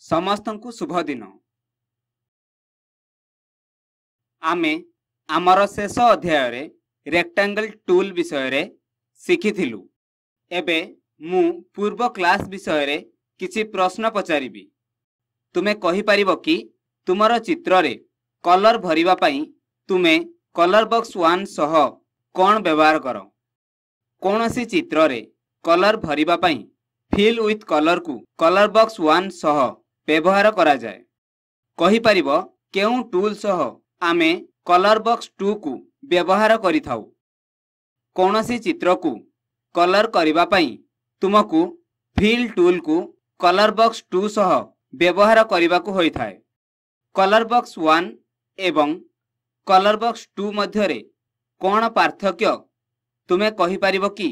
समस्तंकु शुभ दिन। आमे आमर शेष अध्याय रे रेक्टेंगल टूल विषय रे शिखिथिलु। एबे मु पूर्व क्लास विषय रे किछि प्रश्न पचारिबी। तुमे कहि परिबो कि तुमर चित्र रे कलर भरिबा पई तुमे कलर बॉक्स 1 सह कोन व्यवहार करो। कोनोसी चित्र रे कलर भरिबा पई फिल विथ कलर को कलर बॉक्स 1 सह व्यवहार करा जाए। कहि परिबो केउ टूल सह आमे कलर बॉक्स 2 को व्यवहार करि थाउ। कोनोसी चित्र को कलर करिबा पई तुमको फिल टूल को कलर बॉक्स 2 सह व्यवहार करिबा को होई थाए। कलर बॉक्स 1 एवं कलर बॉक्स 2 मध्य रे कोन पार्थक्य तुमे कहि परिबो कि?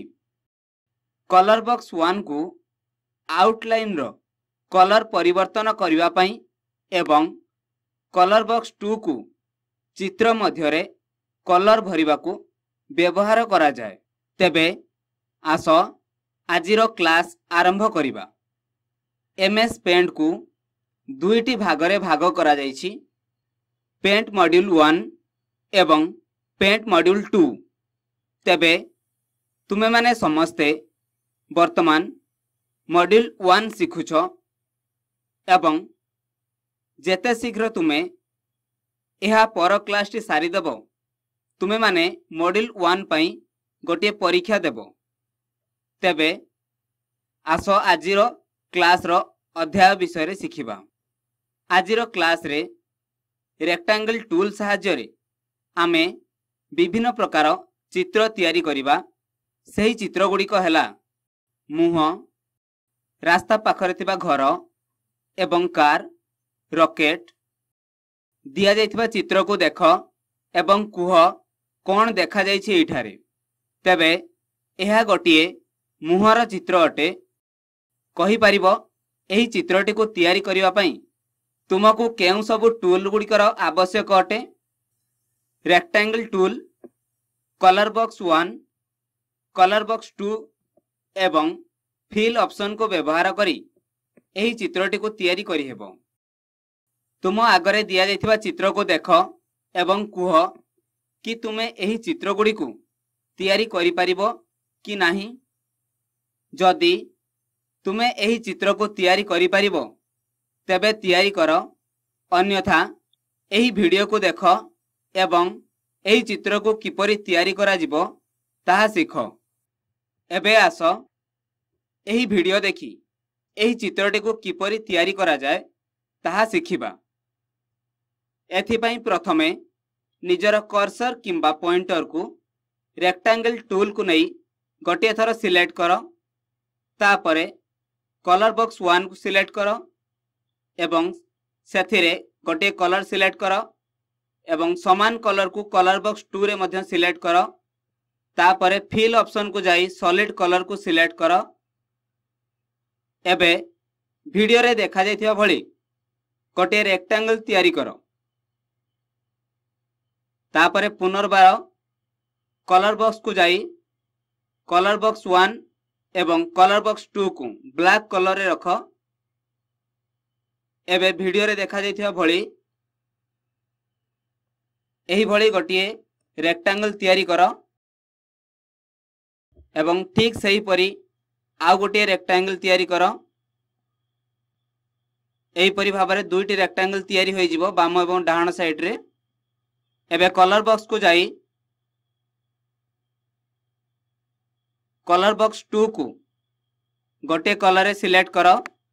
कलर बॉक्स 1 को आउटलाइन रो कलर परिवर्तन करिबा पई एवं कलर बॉक्स 2 को चित्र मध्य रे कलर भरिबा को व्यवहार करा जाए। तेबे आस आजिरो क्लास आरंभ करिबा। एमएस पेंट को दुईटी भागरे भाग करा जाइछि, पेंट मॉड्यूल 1 एवं पेंट मॉड्यूल 2। तेबे तुमे माने समस्ते वर्तमान मॉड्यूल 1 शिखुछ एवं जेते शीघ्र तुमे एहा पर क्लास टी सारी देबो तुमे माने मॉड्यूल 1 पई गोटे परीक्षा देबो। तेबे आसो आजिरो क्लास रो अध्याय विषय रे शिखिबा। आजिरो क्लास रे रेक्टेंगल टूल सहाय्य रे आमे विभिन्न प्रकार चित्र तैयारी करिबा। सही चित्र गुडी को हैला मुह, रास्ता पाखरे थिबा घर एवं कार, रॉकेट। दिया जाइथिबा चित्र को देख एवं कुह कोन देखा जाइछि एठारे। तेबे एहा गोटिए मुहर चित्र अटे। कहि परिबो एही चित्रटी को तैयारी करिबा पई तुमको केउ सब टूल गुडिकर आवश्यक अटे? Rectangle tool, colour box 1, colour box 2 एवं फिल ऑप्शन को व्यवहार करी एही चित्रटी को तैयारी करि हेबो। तुम आगरे दिया जाइथिबा चित्र को देख एवं कुह कि तुमे एही चित्र गुडी को तैयारी करि परिबो कि नाही। जदि तुमे एही चित्र को तैयारी करि परिबो तेबे तैयारी कर, अन्यथा एही वीडियो को देख एवं एही चित्र को किपरि तैयारी करा जिवो ताहा सिख। एबे आस एही वीडियो देखि एही चित्रटी को किपरि तैयारी करा जाए ताहा सिखिबा। एथिपाई प्रथमे निजर कर्सर किंबा पॉइंटर को रेक्टेंगल टूल को नहीं गोटे थर सिलेक्ट कर। तापरे कलर बॉक्स 1 को सिलेक्ट कर एवं सेथिरे गोटे कलर सिलेक्ट कर एवं समान कलर को कलर बॉक्स 2 रे मध्य सिलेक्ट कर। तापरे फिल ऑप्शन को जाई सॉलिड कलर को सिलेक्ट कर। एबे वीडियो रे देखा जाइथिबा भली गोटे रेक्टेंगल तैयारी कर। तापरे पुनर्बार कलर बॉक्स को जाई कलर बॉक्स 1 एवं कलर बॉक्स 2 को ब्लैक कलर रे रख। एबे वीडियो रे देखा जाइथिबा भली एही भली गोटिए रेक्टेंगल तैयारी कर एवं ठीक सही परी आउ गोटिए रेक्टेंगल तैयारी कर। एही परी भाबरे दुईटी रेक्टेंगल तैयारी होई जिवो बाम एवं डाहाण साइड रे। एबे कलर बॉक्स को जाई कलर बॉक्स 2 को गोटे कलर रे सिलेक्ट कर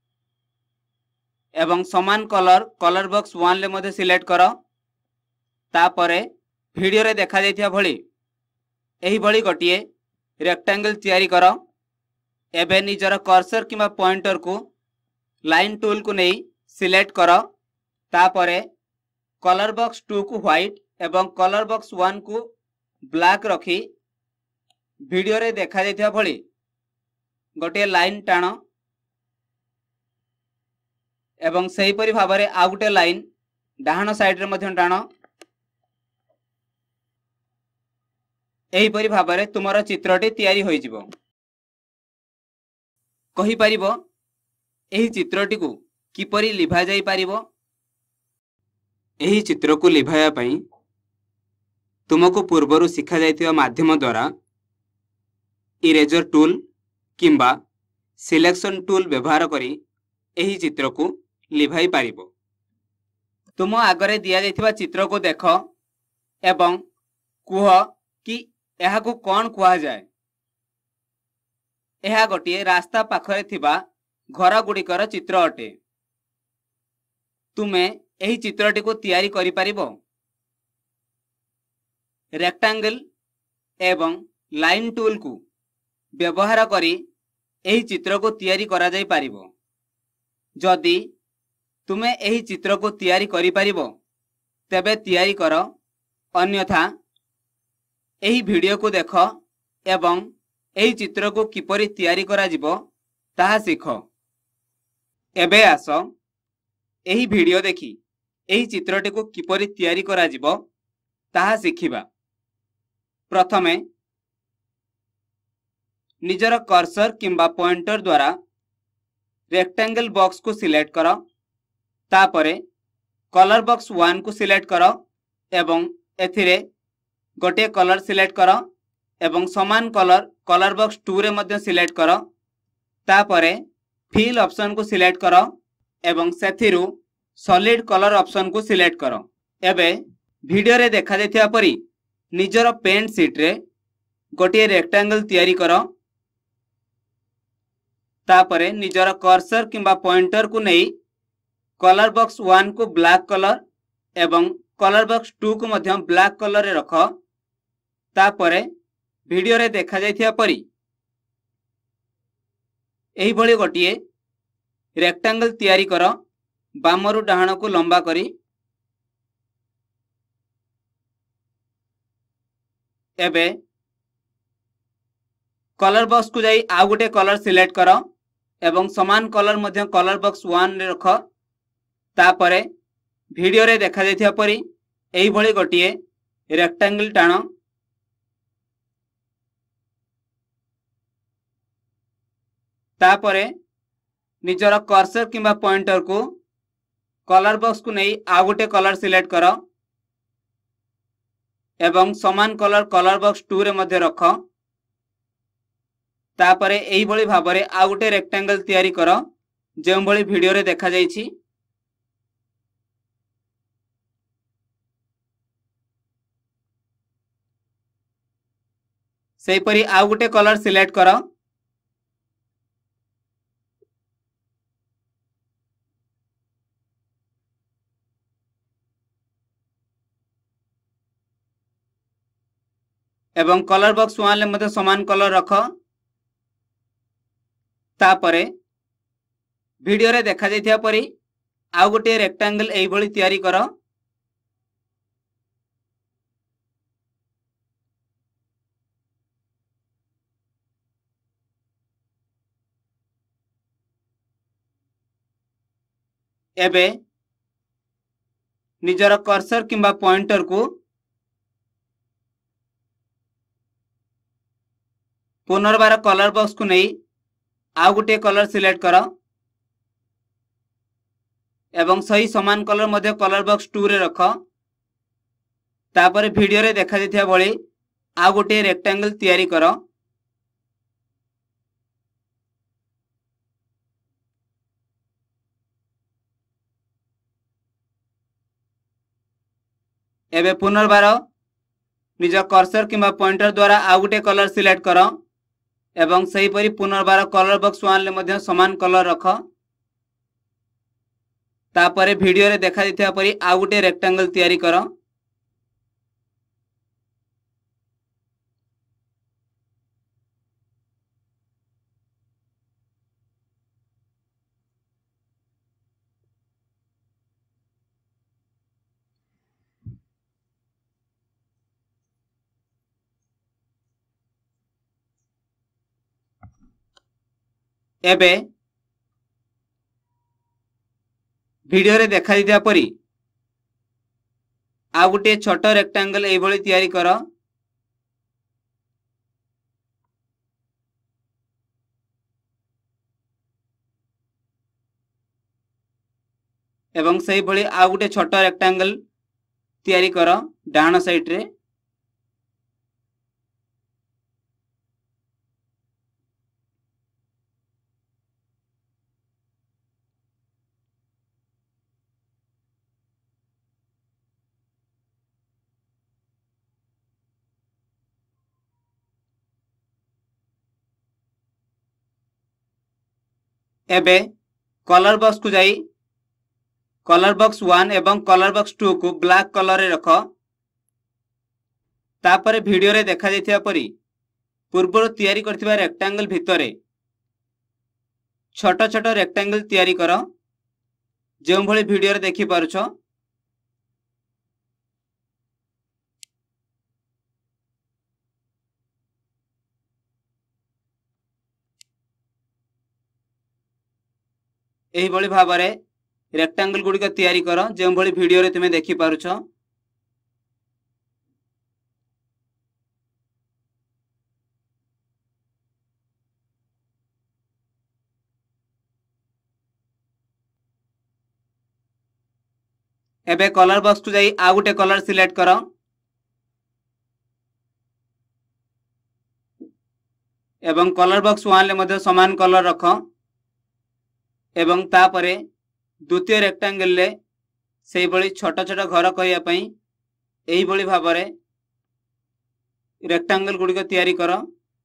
एवं समान कलर कलर बॉक्स 1 ले मधे सिलेक्ट कर। तापरे वीडियो रे देखा जाइथिबा भली एही भली गोटिए रेक्टेंगल तैयारी कर। एबे निजर कर्सर किंबा पॉइंटर को लाइन टूल को नहीं सिलेक्ट कर। तापरे कलर बॉक्स 2 को व्हाइट एवं कलर बॉक्स 1 को ब्लैक रखी वीडियो रे देखा जाइथिबा भली गोटे लाइन टाण एवं सही परी भाबरे आ गोटे लाइन डाहाण साइड रे मध्य टाण। एही परी भाबरे तुमर चित्रटी तैयारी होई जिवो। कहि परिबो एही चित्रटी को किपरि लिभा जाई पारिबो। एही चित्र को लिभाया पई तुमको पूर्वरु शिखा जाइतिबा माध्यम द्वारा इरेजर टूल किंबा सिलेक्शन टूल व्यवहार करी एही चित्र को लिभाई पारिबो। तुम आगरे दिया जाइतिबा चित्र को देख एवं कुह कि एहा को कौन कुहा जाए। एहा गोटिए रास्ता पाखरे थिबा घर गुड़िकर चित्र अटे। तुमे एही चित्रटी को तैयारी करि पारिबो। रेक्टेंगल एवं लाइन टूल को व्यवहार करी एही चित्र को तैयारी करा जाई पारिबो। जदि तुमे एही चित्र को तैयारी करि पारिबो तेबे तैयारी कर, अन्यथा एही वीडियो को देख एवं एही चित्र को किपरि तैयारी करा जिवो ताहा सीख। एबे आस एही वीडियो देखी एही चित्रटी को किपरि तैयारी करा जिवो ताहा सिखिबा। प्रथमे निजर कर्सर किंबा पॉइंटर द्वारा रेक्टेंगल बॉक्स को सिलेक्ट कर, तापरे कलर बॉक्स 1 को सिलेक्ट कर एवं एथिरे गोटे कलर सिलेक्ट कर एवं समान कलर कलर बॉक्स 2 रे मध्य सिलेक्ट कर, तापरे फिल ऑप्शन को सिलेक्ट कर एवं सेथिरु सॉलिड कलर ऑप्शन को सिलेक्ट कर। एबे वीडियो रे देखा जाइथिबा परी निजर पेंट शीट रे गोटे रेक्टेंगल तैयारी कर, तापरे निजर कर्सर किंबा पॉइंटर को नहीं कलर बॉक्स 1 को ब्लैक कलर एवं कलर बॉक्स 2 को मध्य ब्लैक कलर रे रख, तापरे वीडियो रे देखा जाइथिबा परी एही भली गोटिए रेक्टेंगल तैयारी कर, बामरु डाहाण को लंबा करी। एबे कलर बॉक्स को जाई आ गोटे कलर सिलेक्ट कर एवं समान कलर मध्य कलर बॉक्स 1 रे रख, तापरे वीडियो रे देखा जाइथिबा परी एही भली गोटिए रेक्टेंगल टाण। तापरे निजर कर्सर किंबा पॉइंटर को कलर बॉक्स को नहीं आ गोटे कलर सिलेक्ट कर एवं समान कलर कलर बॉक्स 2 रे मध्य रख, तापरे एही भली भाबरे आ गोटे रेक्टेंगल तैयारी कर जेउ भली वीडियो रे देखा जाइछि। सेही परी आ गोटे कलर सिलेक्ट कर एवं कलर बॉक्स 1 ले मध्य समान कलर रख, तापरे वीडियो रे देखा जाइथिबा परी आ गोटे रेक्टेंगल एही भली तैयारी कर। एबे निजर कर्सर किंबा पॉइंटर को पुनर्बार कलर बॉक्स को नहीं आ गोटे कलर सिलेक्ट कर एवं सही समान कलर मध्य कलर बॉक्स 2 रे रख, तापरे वीडियो रे देखा जाइथिबा भली आ गोटे रेक्टेंगल तैयारी कर। एबे पुनर्बार निज कर्सर किंबा पॉइंटर द्वारा आ गोटे कलर सिलेक्ट कर एवं सही परी पुनर्बार कलर बॉक्स 1 ले मध्य समान कलर रख, तापरे वीडियो रे देखा जाइथिबा परी आ गोटे रेक्टेंगल तैयारी कर। एबे वीडियो रे देखा जाइथिबा परी आ गोटे छोट रेक्टेंगल एही भली तैयारी कर। एवं सही भली आउ गोटे छोट रेक्टांगल तैयारी कर डाहाण साइड रे। एबे कलर बॉक्स को जाई कलर बॉक्स 1 एवं कलर बॉक्स 2 को ब्लैक कलर रे रख। तापर वीडियो रे देखा जाइथिया परी पूर्व तैयारी करथिबा रेक्टेंगल भितरे छोट छोट रेक्टेंगल तैयारी कर जो भली वीडियो रे देखि पारुछ। एही भली भाबरे रेक्टेंगल गुडी का तैयारी कर जो भली वीडियो रे तुमे देखि पारुछ। एबे कलर बॉक्स को जाई आ गुटे कलर सिलेक्ट कर एवं कलर बॉक्स 1 ले मध्य समान कलर रख एवं तापरे द्वितीय रेक्टेंगल ले सेही भली छोट छोट घर करिया पई एही भली भाबरे रेक्टेंगल गुडी को तैयारी कर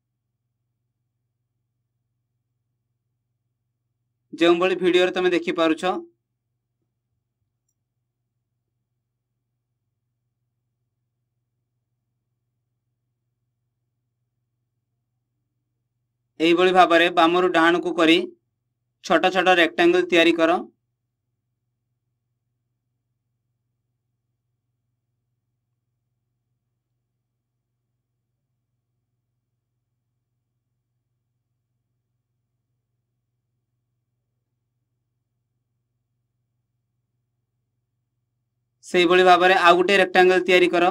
जो भली वीडियो रे तुमे देखि पारुछ। एही भली भाबरे बामरु डाहाण को करी छोट छोट रेक्टेंगल तैयारी कर। सेही भली भाबरे आ गुटे रेक्टेंगल तैयारी कर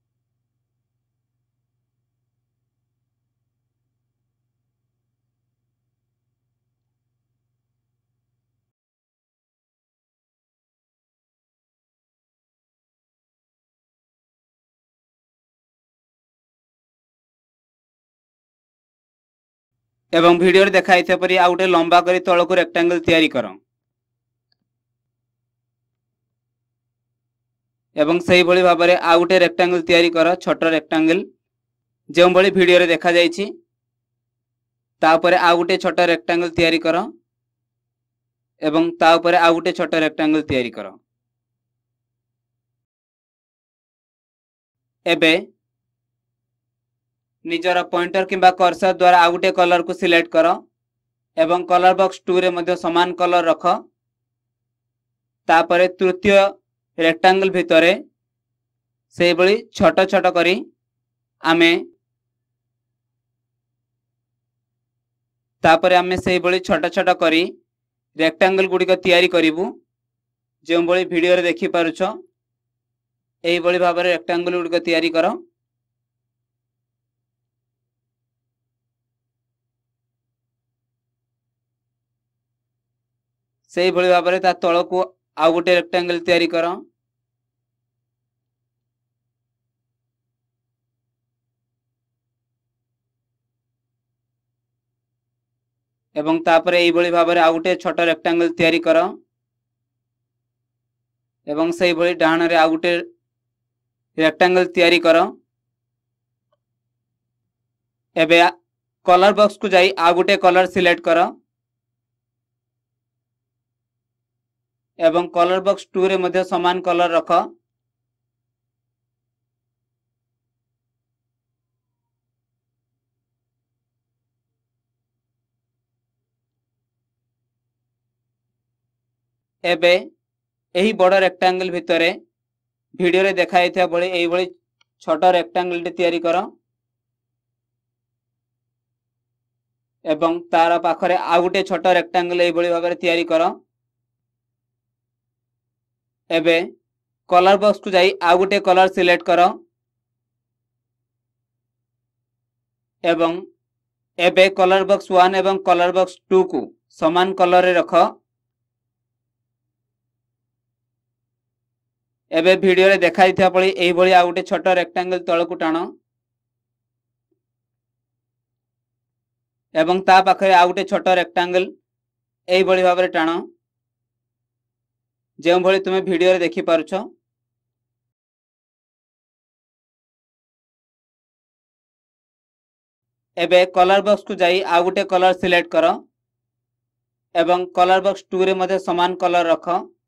एवं वीडियो रे देखाई थे परी आ गुटे लंबा करी तळ को रेक्टेंगल तैयारी कर एवं सही भली भाबरे आ गुटे रेक्टेंगल तैयारी कर छोट रेक्टेंगल जो भली वीडियो रे देखा जायछि। तापरे आ गुटे छोट रेक्टेंगल तैयारी कर एवं तापरे आ गुटे छोट रेक्टेंगल तैयारी कर। एबे निजर पॉइंटर किंबा कर्सर द्वारा आ गुटे कलर को सिलेक्ट कर एवं कलर बॉक्स 2 रे मध्य समान कलर रख। तापरे तृतीय रेक्टेंगल भितरे सेही भली छोट छोट करी आमे तापरे आमे सेही भली छोट छोट करी रेक्टेंगल गुडी को तैयारी करिवु जो भली वीडियो रे देखि पारुछ। एही भली भाबरे रेक्टेंगल गुडी को तैयारी कर सेही भली भाबरे ता तळ को आ गुटे रेक्टेंगल तैयारी कर एवं तापरे एही भली भाबरे आ गुटे छोट रेक्टेंगल तैयारी कर एवं सेही भली डाहाण रे आ गुटे रेक्टेंगल तैयारी कर। एबे कलर बॉक्स को जाई आ गुटे कलर सिलेक्ट कर एवं कलर बॉक्स 2 रे मध्य समान कलर रख। एबे एही बड़ रेक्टेंगल भितरे वीडियो रे देखाई था बळे एही बळे छोट रेक्टेंगल टे तैयारी कर एवं तार पाखरे आ गुटे छोट रेक्टेंगल एही बळे भाबरे तैयारी कर। एबे कलर बॉक्स को जाई आ गुटे कलर सिलेक्ट कर एवं एबे कलर बॉक्स 1 एवं कलर बॉक्स 2 को समान कलर रे रख। एबे वीडियो रे देखा दिथिया पळी एही भଳି आ गुटे छोट रेक्टेंगल तळकु टाण एवं ता पाखरे आ गुटे छोट रेक्टेंगल एही भଳି भाबरे टाण जेउ भଳି तुमे वीडियो रे देखि पारुछो। एबे कलर बॉक्स को जाई आ गुटे कलर सिलेक्ट करो एवं कलर बॉक्स 2 रे मध्ये समान कलर रख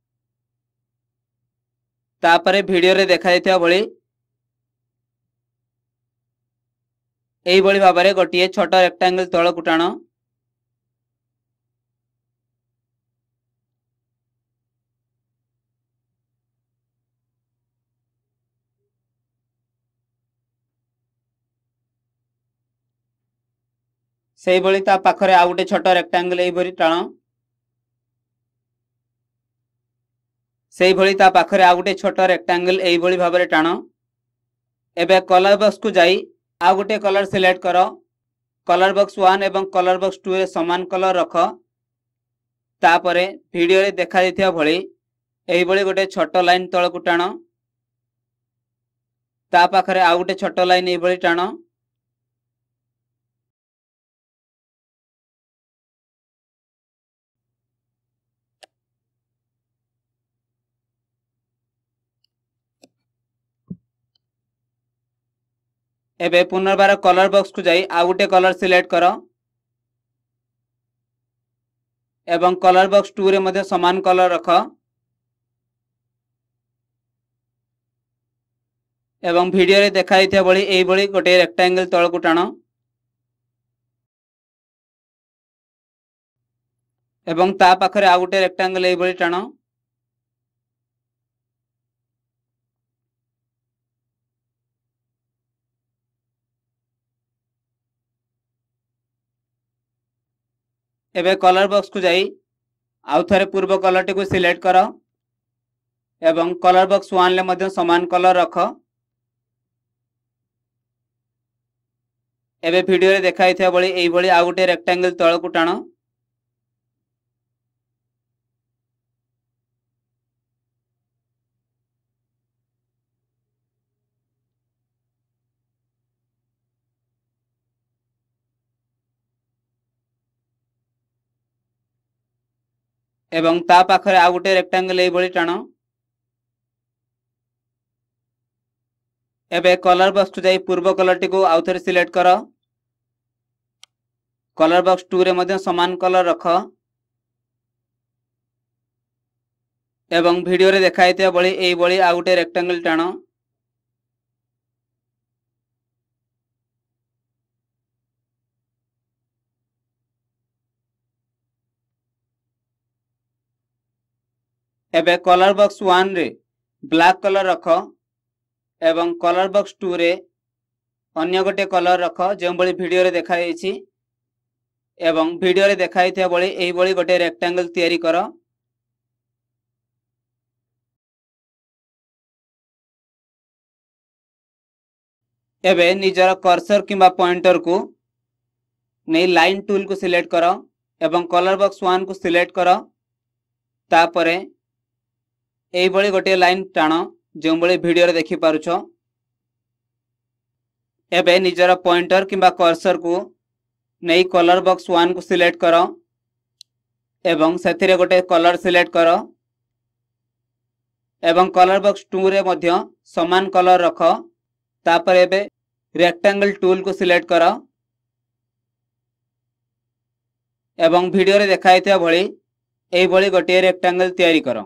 तापरे वीडियो रे देखा दिथिया भଳି एही भଳି भाबरे गोटिए छोट रेक्टेंगल तळकु टाण सेही भଳି ता पाखरे आ गुटे छोट रेक्टेंगल एही भଳି टाण सेही भଳି ता पाखरे आ गुटे छोट रेक्टेंगल एही भଳି भाबरे टाण एबे कलर बॉक्स को जाई आ गुटे कलर सिलेक्ट करो कलर बॉक्स 1 एवं कलर बॉक्स 2 रे समान कलर रख तापरे वीडियो रे देखा दिथिया भଳି एही भଳି गोटे छोट लाइन तळकु टाण ता पाखरे आ गुटे छोट लाइन एही भଳି टाण एबे पुनर्बार कलर बॉक्स को जाई आ गुटे कलर सिलेक्ट करो एवं कलर बॉक्स 2 रे मध्ये समान कलर रख एवं वीडियो रे देखा दिथिया भଳି एही भଳି गोटे रेक्टेंगल तळकु टाण एवं ता पाखरे आ गुटे रेक्टेंगल एही भଳି टाण एबे कलर बॉक्स को जाई आउ थरे पूर्व कलर टी को सिलेक्ट करो एवं कलर बॉक्स 1 ले मध्ये समान कलर रख एबे वीडियो रे देखा दिथिया भଳି एही भଳି आ गुटे रेक्टेंगल तळकु टाण एवं ता पाखरे आ गुटे रेक्टेंगल एही भଳି टाण एबे कलर बॉक्स को जाई पूर्व कलर टी को आउ थरे सिलेक्ट करो कलर बॉक्स 2 रे मध्ये समान कलर रख एवं वीडियो रे देखा दिथिया भଳି एही भଳି आ गुटे रेक्टेंगल टाण एबे कलर बॉक्स 1 रे ब्लैक कलर रख एवं कलर बॉक्स 2 रे अन्य गोटे कलर रख जेउ भଳି वीडियो रे देखा देछि एवं वीडियो रे देखा दिथिया भଳି एही भଳି गोटे रेक्टेंगल तयारी करो एबे निजर कर्सर किंबा पॉइंटर को नहीं लाइन टूल को सिलेक्ट करो एवं कलर बॉक्स 1 को सिलेक्ट करो तापरे एही भଳି गोटे लाइन टाण जेउ भଳି वीडियो रे देखि पारुछो एबे निजर पॉइंटर किंबा कर्सर को नहीं कलर बॉक्स 1 को सिलेक्ट करो एवं सेथिरे गोटे कलर सिलेक्ट करो एवं कलर बॉक्स 2 रे मध्ये समान कलर रख तापर एबे रेक्टेंगल टूल को सिलेक्ट करो एवं वीडियो रे देखा दिथिया भଳି एही भଳି गोटे रेक्टेंगल तयारी करो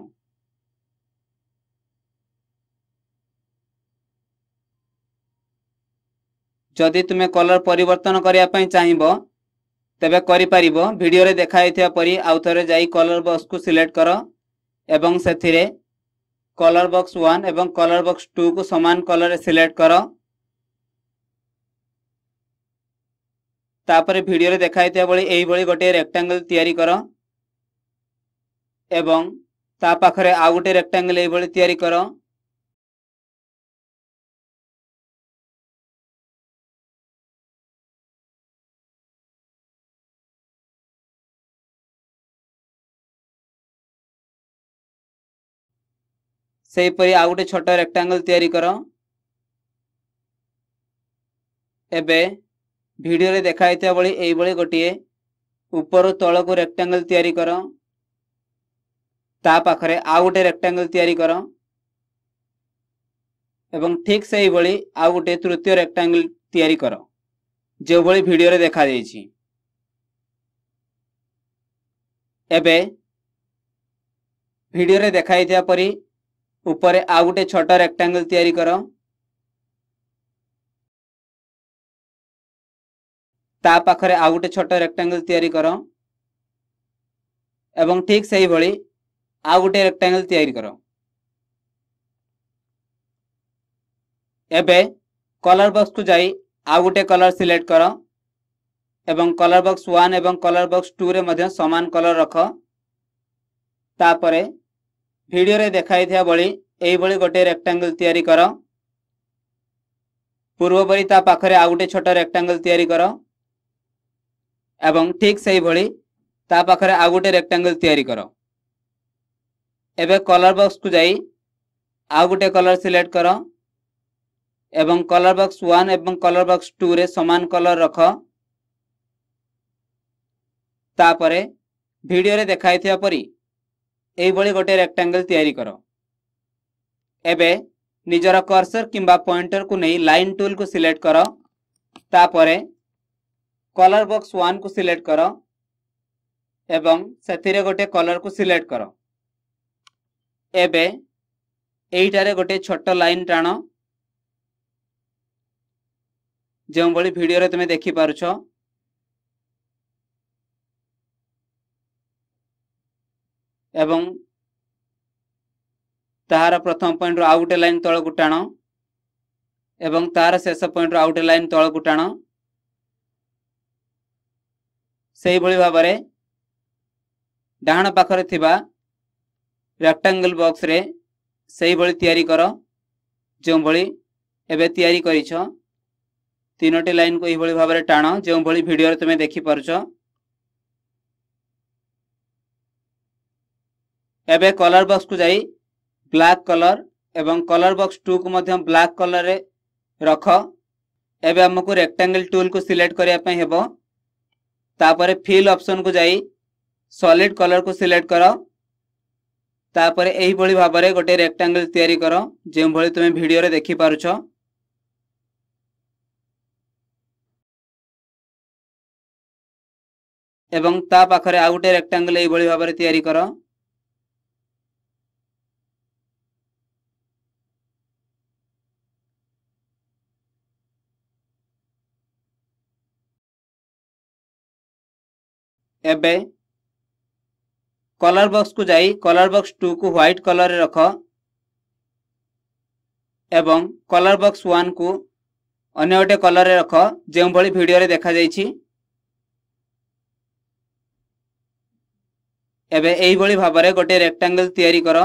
जदि तुमे कलर परिवर्तन करिया पई चाहिबो तबे करि परिबो वीडियो रे देखा दिथिया परी आउ थरे जाई कलर बॉक्स को सिलेक्ट करो एवं सेथिरे कलर बॉक्स 1 एवं कलर बॉक्स 2 को समान कलर रे सिलेक्ट करो तापरे वीडियो रे देखा दिथिया भଳି एही भଳି गोटे रेक्टेंगल तयारी करो एवं ता पाखरे आ गोटे रेक्टेंगल एही भଳି तयारी करो सेहीपरि आउ गोटे छोट रेक्टांगल तैयारी कर। एबे वीडियो रे देखाइथिया बळी एई बळी गोटे ऊपर तळ को रेक्टांगल तैयारी कर। ता पाखरे आउ गोटे रेक्टांगल तैयारी कर एवं ठीक से ही बळी आउ गोटे तृतीय रेक्टांगल तैयारी कर जो बळी वीडियो रे देखा जायछि। एबे वीडियो रे देखाइथिया परी ऊपर आउ गोटे छोट रेक्टांगल तैयारी कर। ता पाखरे आउ गोटे छोट रेक्टांगल तैयारी कर एवं ठीक से ही बळी आउ गोटे रेक्टांगल तैयारी कर। एबे कलर बॉक्स को जाई आउ गोटे कलर सिलेक्ट कर एवं कलर बॉक्स 1 एवं कलर बॉक्स 2 रे मध्य समान कलर रख। तापरे वीडियो रे देखाइथिया बळी एई बळी गोटे रेक्टांगल तैयारी कर। पूर्व परी ता पाखरे आउ गोटे छोट रेक्टांगल तैयारी कर एवं ठीक से ही बळी ता पाखरे आउ गोटे रेक्टांगल तैयारी कर। एबे कलर बॉक्स को जाई आउ गोटे कलर सिलेक्ट कर एवं कलर बॉक्स 1 एवं कलर बॉक्स 2 रे समान कलर रख। तापरे वीडियो रे देखाइथिया परी एई बळी गोटे रेक्टांगल तैयारी कर। एबे निजर कर्सर किंबा पॉइंटर को नहीं लाइन टूल को सिलेक्ट कर। तापरे कलर बॉक्स 1 को सिलेक्ट कर एवं सेथिरे गोटे कलर को सिलेक्ट कर। एबे एइटारे गोटे छोट लाइन टाण जो बड़ी वीडियो रे तुमे देखि पारुछ। एवं तार प्रथम पॉइंट रो आउ गोटे लाइन तळ को टाण एवं तार शेष पॉइंट रो आउ गोटे लाइन तळ को टाण। सेही भली भाबरे डाहाण पाखरे थिबा रेक्टांगल बॉक्स रे सेही भली तैयारी कर जो भली एबे तैयारी करिछ। तीनोटी लाइन को एही भली भाबरे टाण जो भली वीडियो रे तुमे देखि पारुछ। एबे कलर बॉक्स को जाई ब्लैक कलर एवं कलर बॉक्स 2 को मध्य ब्लैक कलर रे रख। एबे हमको रेक्टांगल टूल को सिलेक्ट करिया पय हेबो। तापरे फिल ऑप्शन को जाई सॉलिड कलर को सिलेक्ट कर। तापरे एही भली भाबरे गोटे रेक्टांगल तैयारी कर जो भली तुमे वीडियो रे देखि पारुछ। एवं ता पाखरे आउ गोटे रेक्टांगल एही भली भाबरे तैयारी कर। एबे कलर बॉक्स को जाई कलर बॉक्स 2 को व्हाइट कलर रे रख एवं कलर बॉक्स 1 को अन्य गोटे कलर रे रख जो भली वीडियो रे देखा जायछि। एबे एही भली भाबरे गोटे रेक्टांगल तैयारी कर।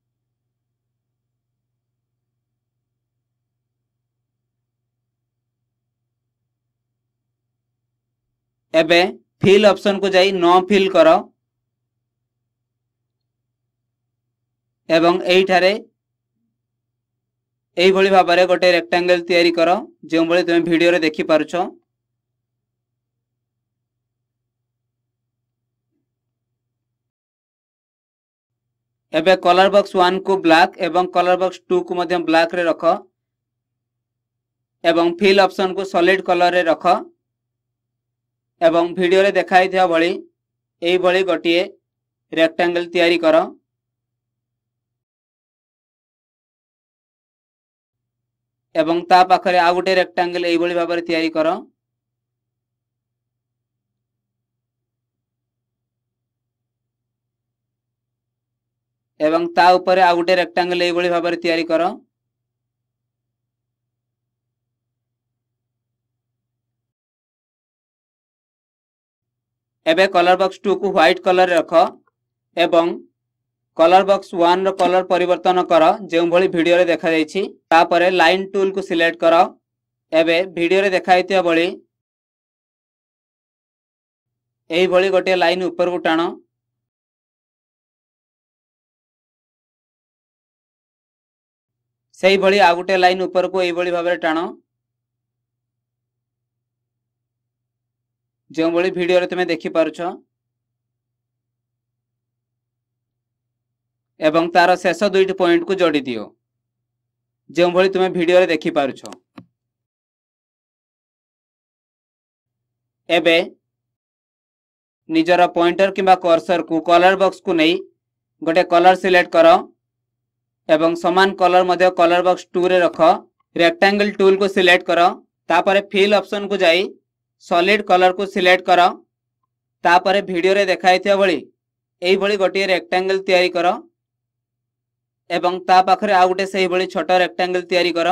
एबे फिल ऑप्शन को जाई नो फिल कर एवं एइठारे एही भली भाबरे गोटे रेक्टांगल तैयारी कर जो भली तुमे वीडियो रे देखि पारुछ। एबे कलर बॉक्स 1 को ब्लैक एवं कलर बॉक्स 2 को मध्य ब्लैक रे रख एवं फिल ऑप्शन को सॉलिड कलर रे रख एवं वीडियो रे देखाई थिया भली एही भली गोटे रेक्टांगल तैयारी कर। एवं ता पाखरे आ गोटे रेक्टांगल एही भली भाबरे तैयारी कर। एवं ता ऊपर आ गोटे रेक्टांगल एही भली भाबरे तैयारी कर। एबे कलर बॉक्स 2 को व्हाइट कलर रे रख एवं कलर बॉक्स 1 रो कलर परिवर्तन कर जो भली वीडियो रे देखा जायछि। तापरे लाइन टूल को सिलेक्ट कर। एबे वीडियो रे देखाइतिया भली एही भली गोटे लाइन ऊपर को टाण सेही भली आ गोटे लाइन ऊपर को एई भली भाबरे टाण। जो भली वीडियो रे तुमे देखि पारुछ एवं तार शेष दुईटी पॉइंट को जोड़ी दियो जो भली तुमे वीडियो रे देखि पारुछ। एबे निजर पॉइंटर किंबा कर्सर को कलर बॉक्स को नहीं गोटे कलर सिलेक्ट कर एवं समान कलर मध्य कलर बॉक्स 2 रे रख। रेक्टेंगल टूल को सिलेक्ट कर तापरे फिल ऑप्शन को जाई सॉलिड कलर को सिलेक्ट कर तापरे वीडियो रे देखाइथिया भली एई भली गोटे रेक्टेंगल तैयारी कर एवं ता पाखरे आ गोटे सही भली छोट रेक्टेंगल तैयारी कर।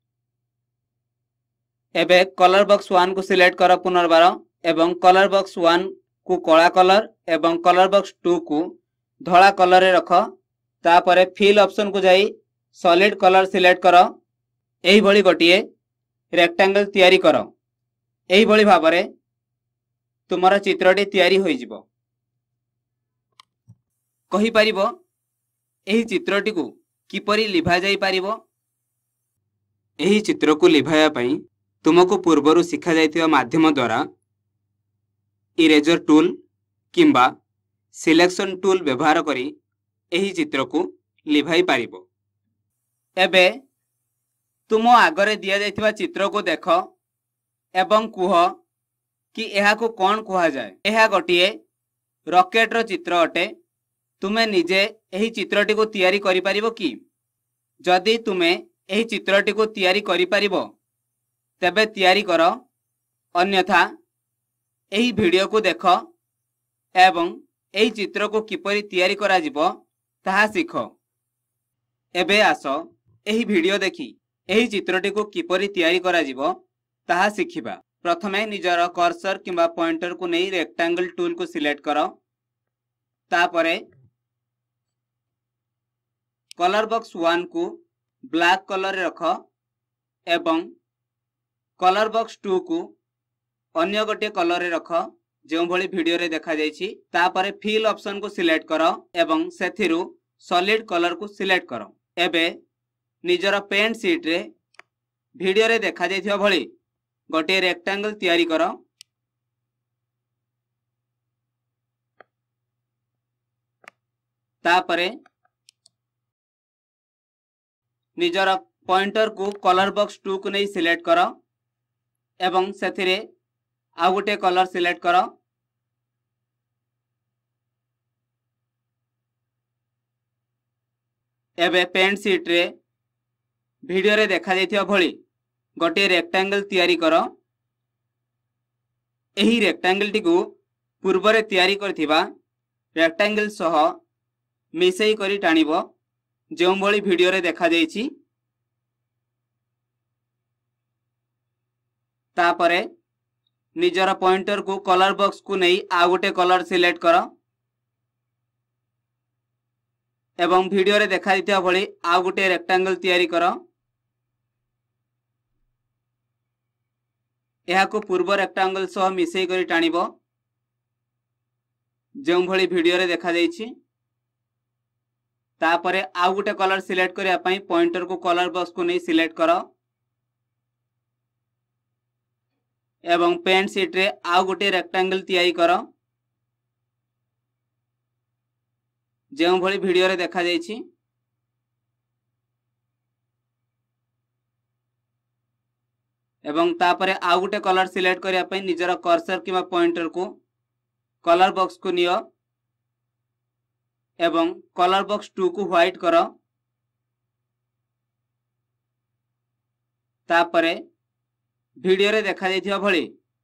एबे कलर बॉक्स 1 को सिलेक्ट कर पुनर्बार एवं कलर बॉक्स 1 को कला कलर एवं कलर बॉक्स 2 को धला कलर रे रख। तापरे फिल ऑप्शन को जाई सॉलिड कलर सिलेक्ट कर एही भली गोटे रेक्टेंगल तैयारी कर। एही भली भाबरे तुमरा चित्रटी तैयारी होई जिवो। कहि परिबो एही चित्रटी को किपरि लिभा जाई परिबो। एही चित्र को लिभाया पई तुमको पूर्वरु शिखा जाइतिबा माध्यम द्वारा इरेजर टूल किंबा सिलेक्शन टूल व्यवहार करी एही चित्र को लिभाई पारिबो। एबे तुम आगरे दिया जाइतिबा चित्र को देख एवं कुह कि एहा को कौन कुहा जाए। एहा गोटिए रॉकेट रो चित्र अटे। तुमे निजे एही चित्रटी को तैयारी करि पारिबो कि? जदि तुमे एही चित्रटी को तैयारी करि पारिबो तेबे तैयारी कर, अन्यथा एही वीडियो को देख एवं एही चित्र को किपरि तैयारी करा जिवो ताहा सीख। एबे आस एही वीडियो देखी एही चित्रटी को किपरि तैयारी करा जिवो ताहा सिखिबा। प्रथमे निजर कर्सर किंबा पॉइंटर को नहीं रेक्टेंगल टूल को सिलेक्ट कर तापरे कलर बॉक्स 1 को ब्लैक कलर रे रख एवं कलर बॉक्स 2 को अन्य गोटे कलर रे रख जो भली वीडियो रे देखा जायछि। तापरे फिल ऑप्शन को सिलेक्ट कर एवं सेथिरु सॉलिड कलर को सिलेक्ट कर। एबे निजर पेंट शीट रे वीडियो रे देखा जायथिबा भली गोटे रेक्टेंगल तैयारी कर। तापरे निजर पॉइंटर को कलर बॉक्स 2 को नहीं सिलेक्ट कर एवं सेथिरे आ गोटे कलर सिलेक्ट कर। एबे पेंट शीट रे वीडियो रे देखा जायथिबा भली गोटे रेक्टेंगल तैयारी कर। एही रेक्टेंगल टी को पूर्व रे तैयारी करथिबा रेक्टेंगल सह मिसेई करी टाणिबो जो भली वीडियो रे देखा जायछि। तापरे निजर पॉइंटर को कलर बॉक्स को नहीं आ गोटे कलर सिलेक्ट कर एवं वीडियो रे देखा दिथिबा भली आ गोटे रेक्टेंगल तैयारी कर। एहा को पूर्व रेक्टेंगल सह मिसेई करी टाणिबो जो भली वीडियो रे देखा जायछि। तापरे आ गोटे कलर सिलेक्ट करिया पई पॉइंटर को कलर बॉक्स को नहीं सिलेक्ट कर एवं पेंट शीट रे आ गोटे रेक्टेंगल तैयारी कर जो भली वीडियो रे देखा जायछि। एवं तापरे आ गोटे कलर सिलेक्ट करिया पई निजर कर्सर किबा पॉइंटर को कलर बॉक्स को नियो एवं कलर बॉक्स 2 को व्हाइट कर। तापरे वीडियो रे देखा जायथिबा भली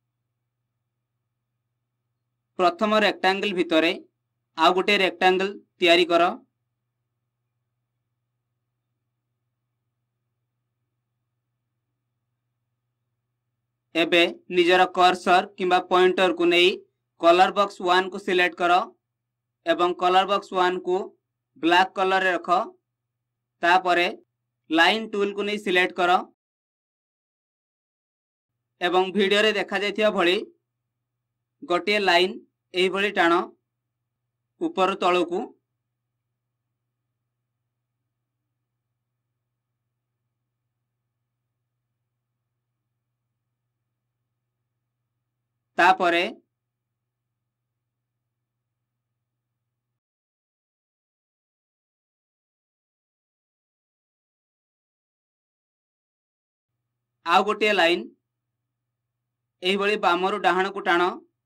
प्रथम रेक्टेंगल भितरे आ गोटे रेक्टेंगल तैयारी कर। एबे निजर कर्सर किंबा पॉइंटर को नहीं कलर बॉक्स 1 को सिलेक्ट कर एवं कलर बॉक्स 1 को ब्लैक कलर रे रख। तापरे लाइन टूल को नहीं सिलेक्ट कर एवं वीडियो रे देखा जायथिबा भली गोटे लाइन एही भली टाण ऊपर तळकू। तापरे आउ गोटे लाइन एही भली बामरु डाहाण को टाण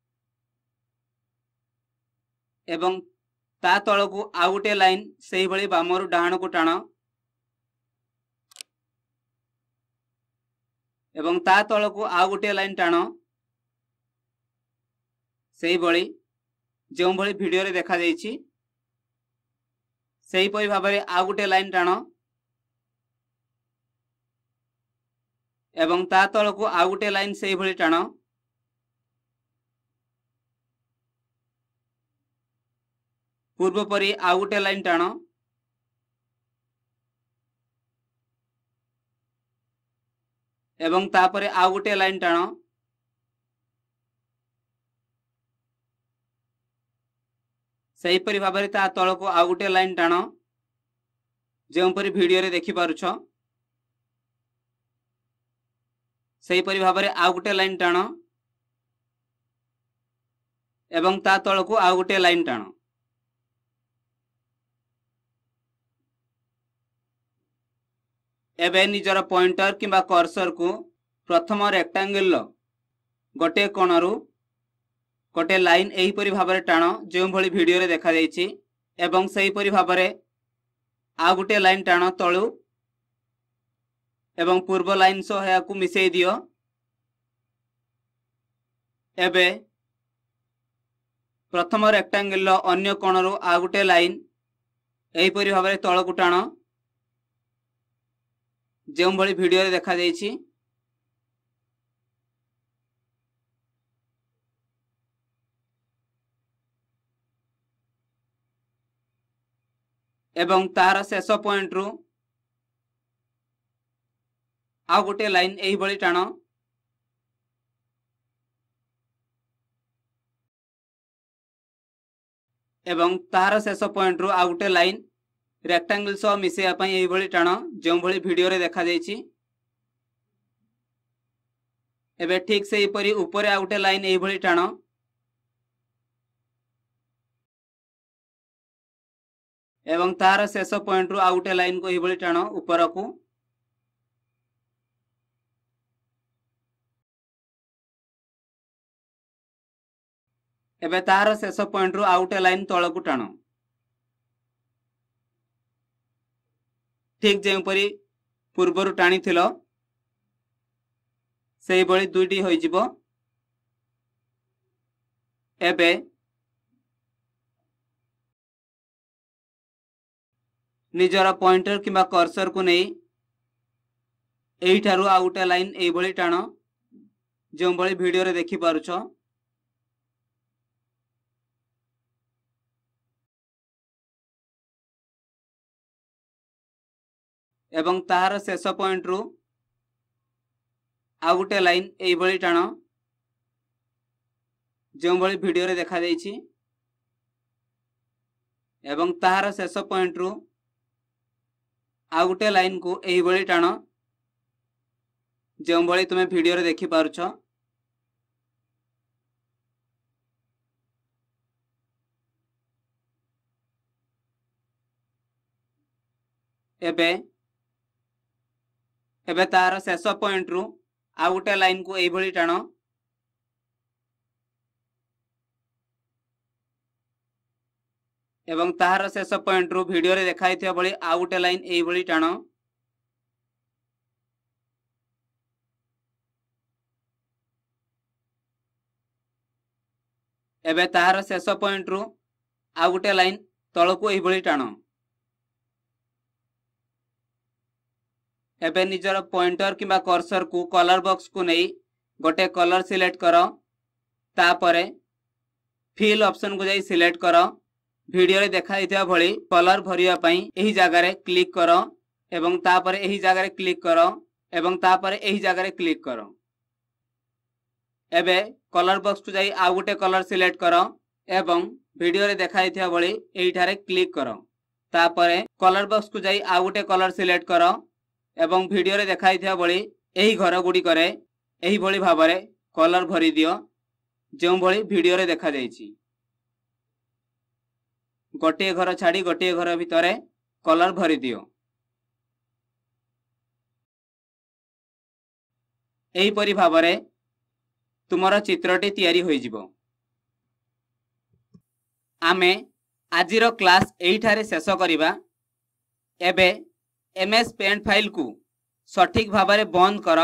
एवं ता तळकू आउ गोटे लाइन सेही भली बामरु डाहाण को टाण एवं ता तळकू आउ गोटे लाइन टाण सेही भली जो भली वीडियो रे देखा जायछि सेही परि भाबरे आउ गोटे लाइन टाण एवं ता तळकू आउ गोटे लाइन सेही भली टाण पूर्व परि आउ गोटे लाइन टाण एवं तापरे आउ गोटे लाइन टाण सेही परि भाबरे ता तळकू आउ गोटे लाइन टाण जो परि वीडियो रे देखि पारुछ सेही परि भाबरे आउ गोटे लाइन टाण एवं ता तळकू आउ गोटे लाइन टाण एबे निजर पॉइंटर किंबा कर्सर को प्रथम रेक्टेंगल गोटे कोणरू गोटे लाइन एही परि भाबरे टाण जो भली वीडियो रे देखा जायछि एवं सेही परि भाबरे आ गोटे लाइन टाण तळु एवं पूर्व लाइन सह या को मिसेई दियो एबे प्रथम रेक्टेंगल अन्य कोणरू आ गोटे लाइन एही परि भाबरे तळकू टाण जो भली वीडियो रे देखा जायछि एवं तार शेष पॉइंट रु आ गोटे लाइन एही भली टाण एवं तार शेष पॉइंट रु आ गोटे लाइन रेक्टेंगल सह मिसेया पई एही भली टाण जो भली वीडियो रे देखा जायछि एबे ठीक सेही परि ऊपर आ गोटे लाइन एही भली टाण एवं तार शेष पॉइंट रु आ गोटे लाइन को एही भली टाण ऊपर को एबे तार शेष पॉइंट रु आ गोटे लाइन तळ को टाण ठीक जेपरी पूर्वर टाणी थिलो सेही भली दुईटी होई जिवो एबे निजर पॉइंटर किंबा कर्सर को नहीं एही ठारू आ गोटे लाइन एही भली टाण जो भली वीडियो रे देखि पारुछ एवं ताहार शेष पॉइंट रु आ गोटे लाइन एही भली टाण जो भली वीडियो रे देखा जायछि एवं ताहार शेष पॉइंट रु आ गोटे लाइन को एही भली टाण जो भली तुमे वीडियो रे देखि पारुछ एबे एबे तार शेष पॉइंट रु आ गोटे लाइन को एही भली टाण एवं ताहार शेष पॉइंट रु वीडियो रे देखाई थिया भली आ गोटे लाइन एही भली टाण एबे ताहार शेष पॉइंट रु आ गोटे लाइन तळकू एही भली टाण एबे निजर पॉइंटर किंबा कर्सर को कलर बॉक्स को नहीं गोटे कलर सिलेक्ट कर तापरे फिल ऑप्शन को जाई सिलेक्ट कर वीडियो रे देखाई थिया भली कलर भरिया पई एही जगह रे क्लिक कर एवं तापरे एही जगह रे क्लिक कर एवं तापरे एही जगह रे क्लिक कर एबे कलर बॉक्स को जाई आ गोटे कलर सिलेक्ट कर एवं वीडियो रे देखाई थिया भली एही ठारे क्लिक कर तापरे कलर बॉक्स को जाई आ गोटे कलर सिलेक्ट कर एवं वीडियो रे देखाई थिया भली एही घर गुडी करे एही भली भाबरे कलर भरी दियो जो भली वीडियो रे देखा जाइछि। गोटे घर छाड़ी गोटे घर भितर कलर भरी दियो। एही परि भाबरे तुमर चित्रटी तैयारी होई जिवो। आमे आजिर क्लास एठारे शेष करिबा। एबे एमएस पेंट फाइल को सठिक भाबरे बंद कर।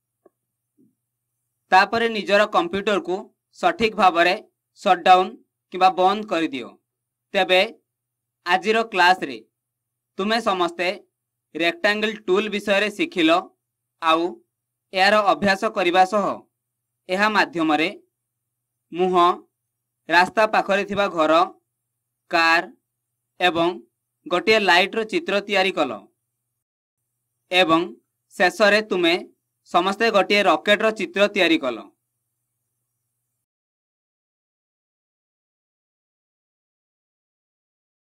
तापरे निजर कंप्यूटर को सठिक भाबरे शटडाउन किबा बंद कर दियो। तेबे आजिर क्लास रे तुमे समस्ते रेक्टेंगल टूल विषय रे शिखिलो। आउ यार अभ्यास करने सह यह माध्यम रे मुह, रास्ता पाखरे थिबा घर, कार एवं गोटे लाइट रो चित्र तैयारी कल। एवं शेष रे तुमे समस्ते गोटे रॉकेट रो चित्र तैयारी कल।